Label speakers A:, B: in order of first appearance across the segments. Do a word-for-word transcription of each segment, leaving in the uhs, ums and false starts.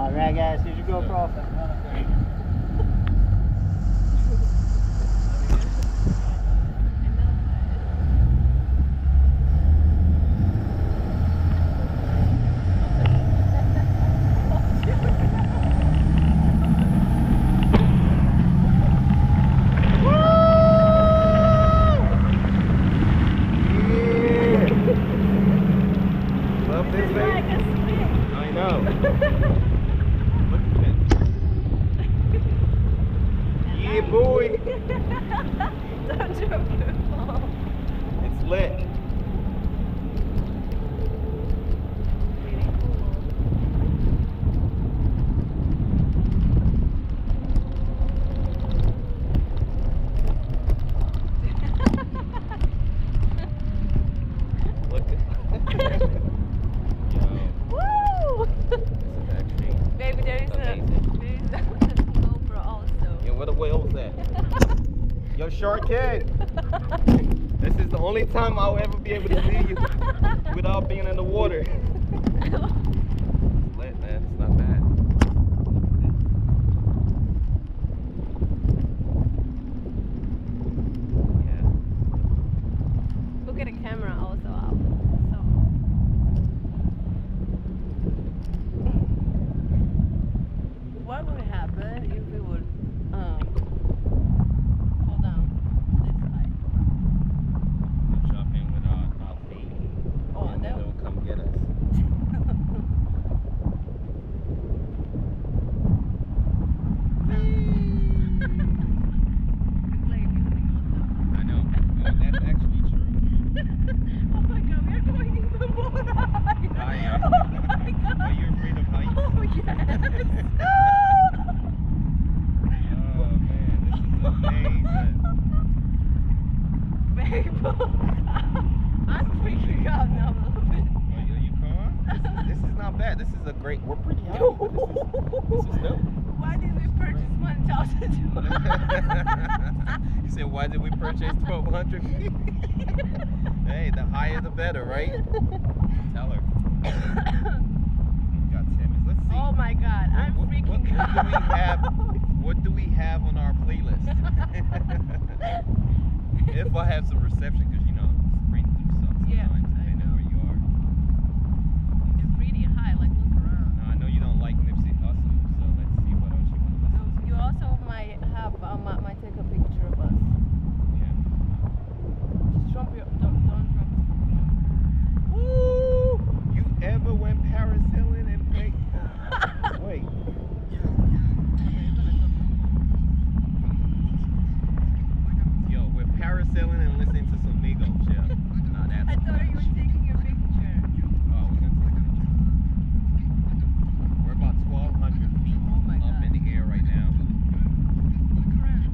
A: Alright guys, here's your GoPro.
B: Yeah, boy.
C: Don't drop your phone.
B: It's lit. Look at
C: Woo!
B: this is actually
C: Baby, there is a,
B: amazing.
C: there is a GoPro also.
B: Yeah, where the whale's at? Yo, Shark King. This is the only time I'll ever be able to see you without being in the water. It's lit, man. It's not bad. Yeah.
C: Look at the camera also out. So. What would happen if we would um hold down this side?
B: We'll jump in with our, our feet.
C: Oh,
B: and then
C: that
B: they'll come get us. I know. Oh, that's actually true.
C: Oh my god, we are going even more high.
B: Higher.
C: Oh my god.
B: Are you afraid of heights?
C: Oh yes.
B: Oh man, this is amazing.
C: Babe, I'm freaking out now a little bit.
B: Are you, are you calm? This is, this is not bad. This is a great. We're pretty high. But this is this is dope.
C: Why did we purchase one thousand two hundred?
B: You said, why did we purchase twelve hundred feet? Hey, the higher the better, right? Tell her. Got ten minutes. Let's see.
C: Oh my god, I'm
B: what,
C: freaking
B: what, what
C: out.
B: do we have? What do we have on our playlist? If I have some reception, because you know, spring sucks
C: Yeah,
B: sometimes,
C: I
B: depending
C: know.
B: on where you are.
C: It's pretty high, like look around.
B: Now, I know you don't like Nipsey Hussle, so let's see what else you want to listen to.
C: You also might have, uh, might, might take a picture of us.
B: Yeah.
C: Just drop your, don't, don't drop your phone.
B: Woo! You ever went parasailing and played? Wait. Yo, we're parasailing and listening to some Migos, yeah. Nah, that's
C: I thought you were taking a picture.
B: Oh, we're gonna take a picture. We're about twelve hundred feet
C: Oh my
B: up
C: God.
B: in the air right now.
C: Look around.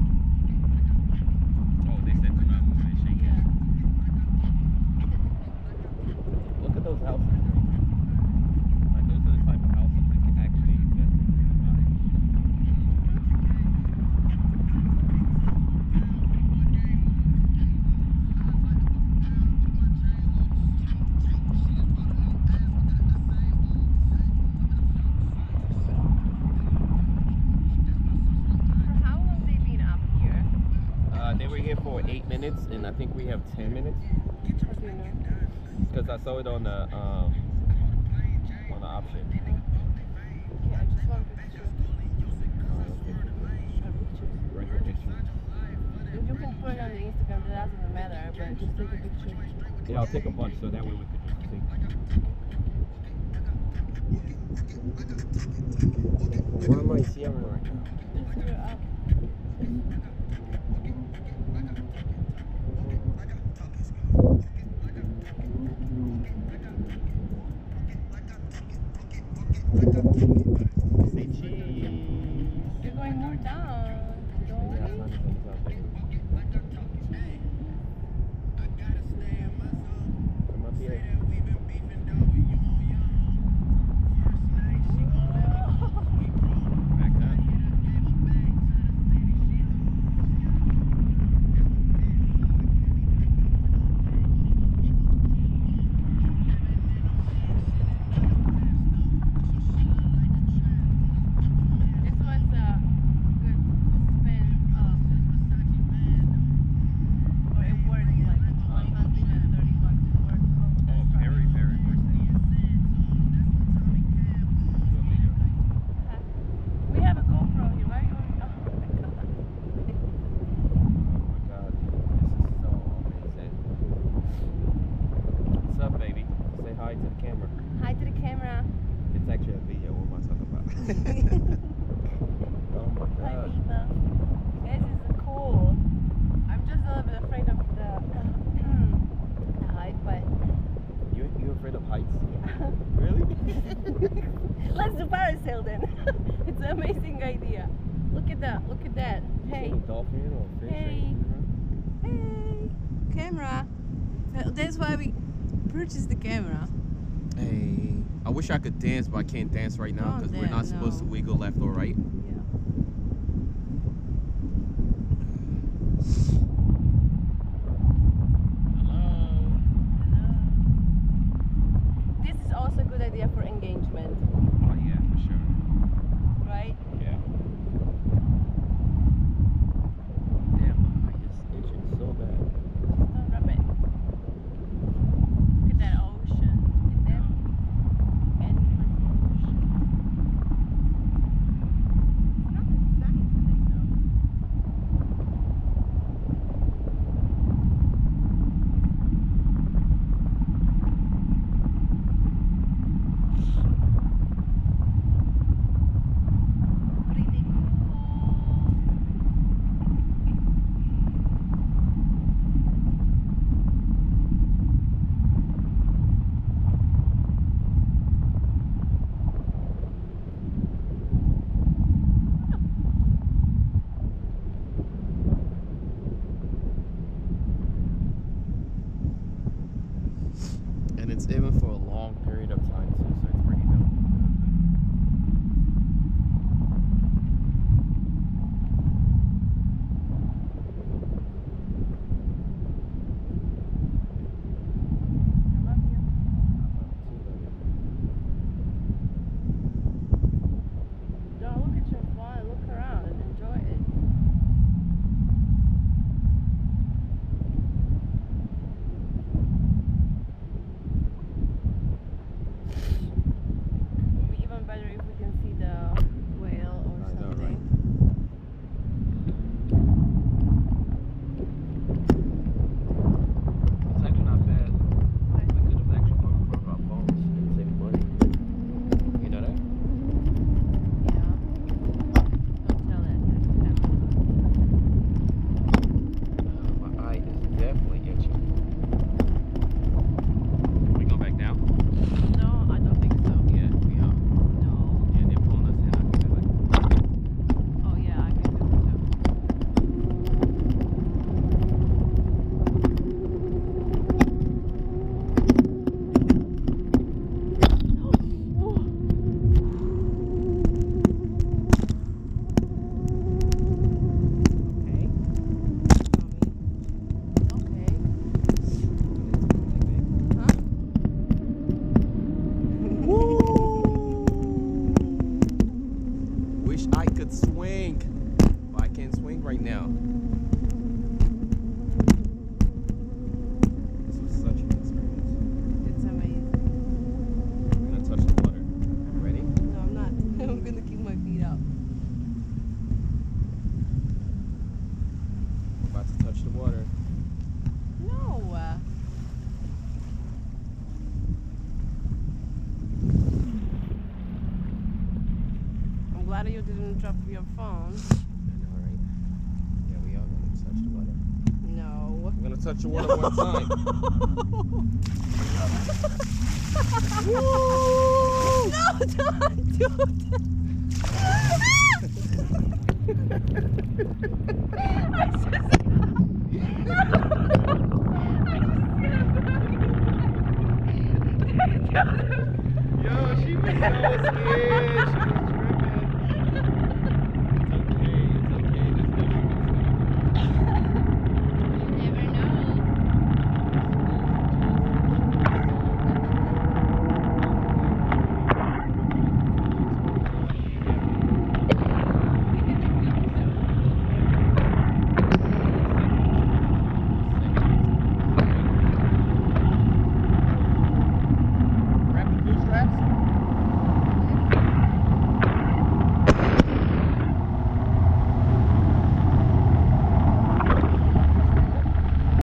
B: Oh, they said do not move, they shake
C: Yeah.
B: it. Look at those houses. Like, those are the type of houses that can actually invest in and buy.
C: For how long they been up here?
B: Uh, they were here for eight minutes, and I think we have ten minutes.
C: How do you know?
B: Because I saw it on the um, on the option.
C: Okay, I just want picture.
B: Regular picture.
C: You can put it on the Instagram, that doesn't matter, but just take a picture.
B: Yeah, I'll take a bunch so that way we can just see. What am I seeing right now?
C: Just you're up.
B: Say cheese.
C: You're going more down, don't
B: Yeah,
C: we?
B: sun is on the top there. Come up here. Back up. Oh my
C: Hi,
B: god.
C: Viva. This is cool. I'm just a little bit afraid of the, the height, but
B: You you afraid of heights?
C: yeah.
B: Really?
C: Let's do parasail then. It's an amazing idea. Look at that. Look at that. Hey.
B: A dolphin or fish?
C: Hey. Hey. Camera. Uh, That's why we purchased the camera.
B: Hey. I wish I could dance, but I can't dance right now
C: Don't
B: because we're not
C: dance,
B: supposed to
C: no.
B: wiggle left or right.
C: Yeah.
B: Hello.
C: This is also a good idea for engagement,
B: Oh yeah, for sure.
C: right?
B: Yeah. Damn, my eye is itching so bad.
C: Don't rub it. Look at that ocean. Look at that endless ocean. It's not that sunny today, though. Pretty cool.
B: And it's even for a long period of time too, so it's pretty dope.
C: I love you. Don't look at your phone, look around and enjoy it. It'd be even better if we can see the whale or
B: I know,
C: something.
B: It's actually not bad. We could have actually broke our phones and saved money. You know that?
C: Yeah. Don't tell that to the camera.
B: Uh, my eye is definitely itching. We go back down?
C: No, I don't think so.
B: Yeah, we are.
C: No.
B: Yeah, they're pulling us in. I can do it.
C: Oh yeah, I can do it too.
B: Okay.
C: Okay. Huh?
B: Wish I could swing, but I can't swing right now. This was such an experience.
C: It's amazing.
B: We're gonna touch the water. Ready?
C: No, I'm not. I'm gonna keep my feet out.
B: We're about to touch the water.
C: No. uh, I'm glad you didn't drop your phone.
B: I know, right? Yeah, we are gonna touch the water.
C: No.
B: We're gonna touch the water one time.
C: No, don't do that. I just.
B: Yo, she was so scared. She was